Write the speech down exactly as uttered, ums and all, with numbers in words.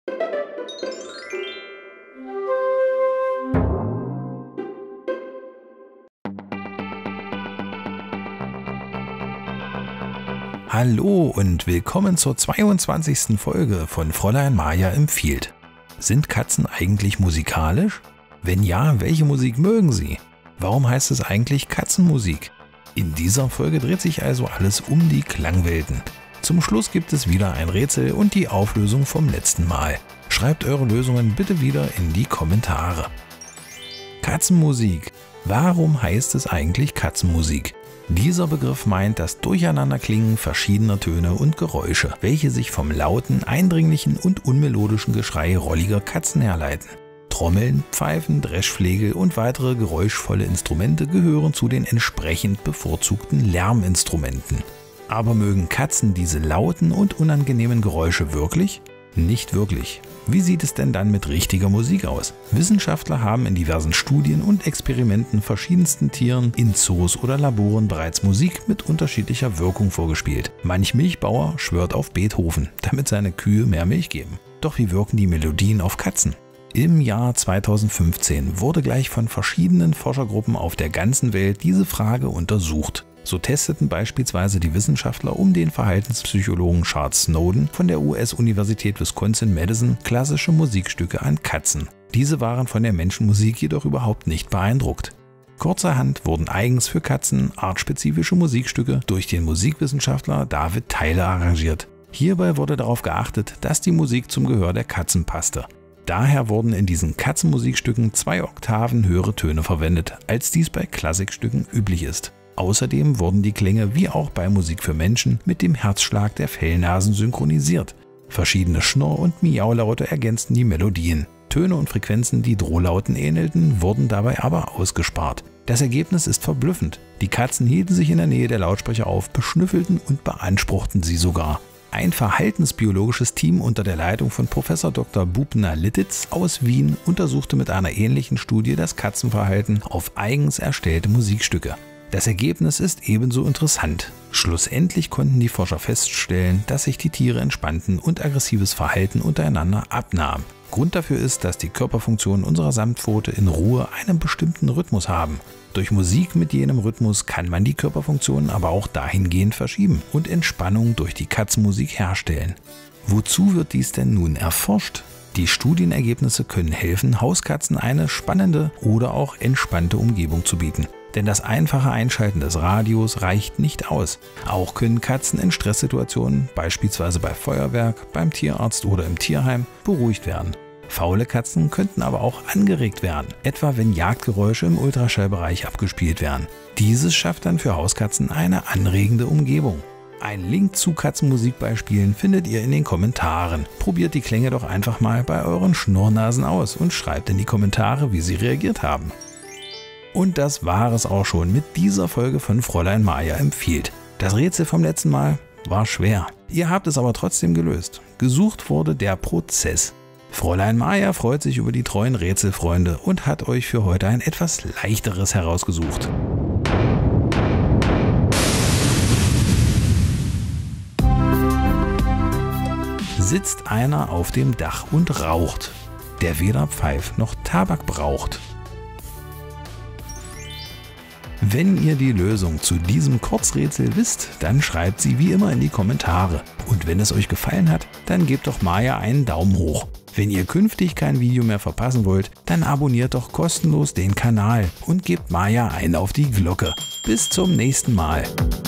Hallo und willkommen zur zweiundzwanzigsten Folge von Fräulein Maja empfiehlt. Sind Katzen eigentlich musikalisch? Wenn ja, welche Musik mögen sie? Warum heißt es eigentlich Katzenmusik? In dieser Folge dreht sich also alles um die Klangwelten. Zum Schluss gibt es wieder ein Rätsel und die Auflösung vom letzten Mal. Schreibt eure Lösungen bitte wieder in die Kommentare. Katzenmusik. Warum heißt es eigentlich Katzenmusik? Dieser Begriff meint das Durcheinanderklingen verschiedener Töne und Geräusche, welche sich vom lauten, eindringlichen und unmelodischen Geschrei rolliger Katzen herleiten. Trommeln, Pfeifen, Dreschflegel und weitere geräuschvolle Instrumente gehören zu den entsprechend bevorzugten Lärminstrumenten. Aber mögen Katzen diese lauten und unangenehmen Geräusche wirklich? Nicht wirklich. Wie sieht es denn dann mit richtiger Musik aus? Wissenschaftler haben in diversen Studien und Experimenten verschiedensten Tieren in Zoos oder Laboren bereits Musik mit unterschiedlicher Wirkung vorgespielt. Manch Milchbauer schwört auf Beethoven, damit seine Kühe mehr Milch geben. Doch wie wirken die Melodien auf Katzen? Im Jahr zweitausendfünfzehn wurde gleich von verschiedenen Forschergruppen auf der ganzen Welt diese Frage untersucht. So testeten beispielsweise die Wissenschaftler um den Verhaltenspsychologen Charles Snowden von der U S-Universität Wisconsin-Madison klassische Musikstücke an Katzen. Diese waren von der Menschenmusik jedoch überhaupt nicht beeindruckt. Kurzerhand wurden eigens für Katzen artspezifische Musikstücke durch den Musikwissenschaftler David Tyler arrangiert. Hierbei wurde darauf geachtet, dass die Musik zum Gehör der Katzen passte. Daher wurden in diesen Katzenmusikstücken zwei Oktaven höhere Töne verwendet, als dies bei Klassikstücken üblich ist. Außerdem wurden die Klänge wie auch bei Musik für Menschen mit dem Herzschlag der Fellnasen synchronisiert. Verschiedene Schnurr- und Miaulaute ergänzten die Melodien. Töne und Frequenzen, die Drohlauten ähnelten, wurden dabei aber ausgespart. Das Ergebnis ist verblüffend. Die Katzen hielten sich in der Nähe der Lautsprecher auf, beschnüffelten und beanspruchten sie sogar. Ein verhaltensbiologisches Team unter der Leitung von Professor Doktor Bubna Lititz aus Wien untersuchte mit einer ähnlichen Studie das Katzenverhalten auf eigens erstellte Musikstücke. Das Ergebnis ist ebenso interessant. Schlussendlich konnten die Forscher feststellen, dass sich die Tiere entspannten und aggressives Verhalten untereinander abnahm. Grund dafür ist, dass die Körperfunktionen unserer Samtpfote in Ruhe einen bestimmten Rhythmus haben. Durch Musik mit jenem Rhythmus kann man die Körperfunktionen aber auch dahingehend verschieben und Entspannung durch die Katzenmusik herstellen. Wozu wird dies denn nun erforscht? Die Studienergebnisse können helfen, Hauskatzen eine spannende oder auch entspannte Umgebung zu bieten. Denn das einfache Einschalten des Radios reicht nicht aus. Auch können Katzen in Stresssituationen, beispielsweise bei Feuerwerk, beim Tierarzt oder im Tierheim, beruhigt werden. Faule Katzen könnten aber auch angeregt werden, etwa wenn Jagdgeräusche im Ultraschallbereich abgespielt werden. Dieses schafft dann für Hauskatzen eine anregende Umgebung. Einen Link zu Katzenmusikbeispielen findet ihr in den Kommentaren. Probiert die Klänge doch einfach mal bei euren Schnurrnasen aus und schreibt in die Kommentare, wie sie reagiert haben. Und das war es auch schon mit dieser Folge von Fräulein Maja empfiehlt. Das Rätsel vom letzten Mal war schwer. Ihr habt es aber trotzdem gelöst. Gesucht wurde der Prozess. Fräulein Maja freut sich über die treuen Rätselfreunde und hat euch für heute ein etwas leichteres herausgesucht. Sitzt einer auf dem Dach und raucht, der weder Pfeif noch Tabak braucht. Wenn ihr die Lösung zu diesem Kurzrätsel wisst, dann schreibt sie wie immer in die Kommentare. Und wenn es euch gefallen hat, dann gebt doch Maja einen Daumen hoch. Wenn ihr künftig kein Video mehr verpassen wollt, dann abonniert doch kostenlos den Kanal und gebt Maja einen auf die Glocke. Bis zum nächsten Mal.